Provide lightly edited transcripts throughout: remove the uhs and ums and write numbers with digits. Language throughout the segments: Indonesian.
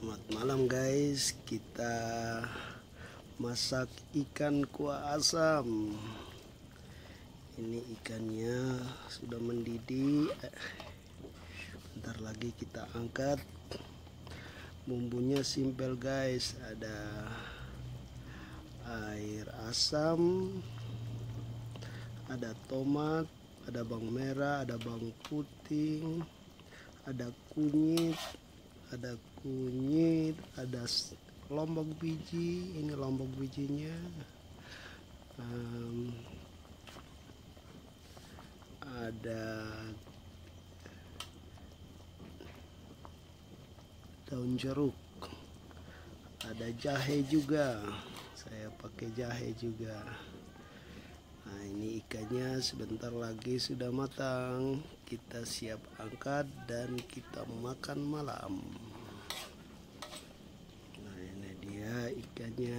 Selamat malam guys, kita masak ikan kuah asam. Ini ikannya sudah mendidih, bentar lagi kita angkat. Bumbunya simpel guys, ada air asam, ada tomat, ada bawang merah, ada bawang putih, ada kunyit, ada lombok biji. Ini lombok bijinya, ada daun jeruk, ada jahe juga, saya pakai jahe juga. Nah, ini ikannya sebentar lagi sudah matang, kita siap angkat dan kita makan malam. Nah, ini dia ikannya.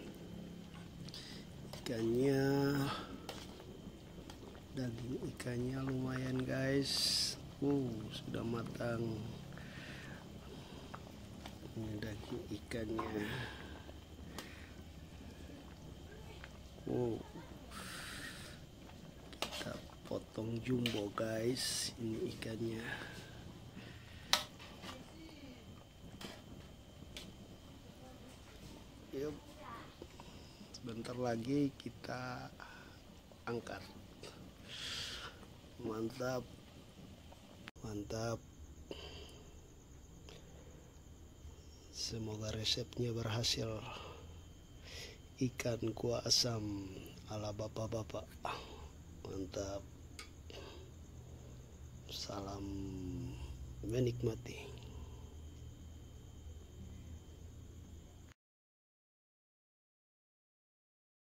Daging ikannya lumayan guys. Sudah matang. Ini daging ikannya. Kita potong jumbo guys, ini ikannya. Yuk, sebentar lagi kita angkat. Mantap, mantap. Semoga resepnya berhasil. Ikan kuah asam ala bapak-bapak, mantap. Salam menikmati.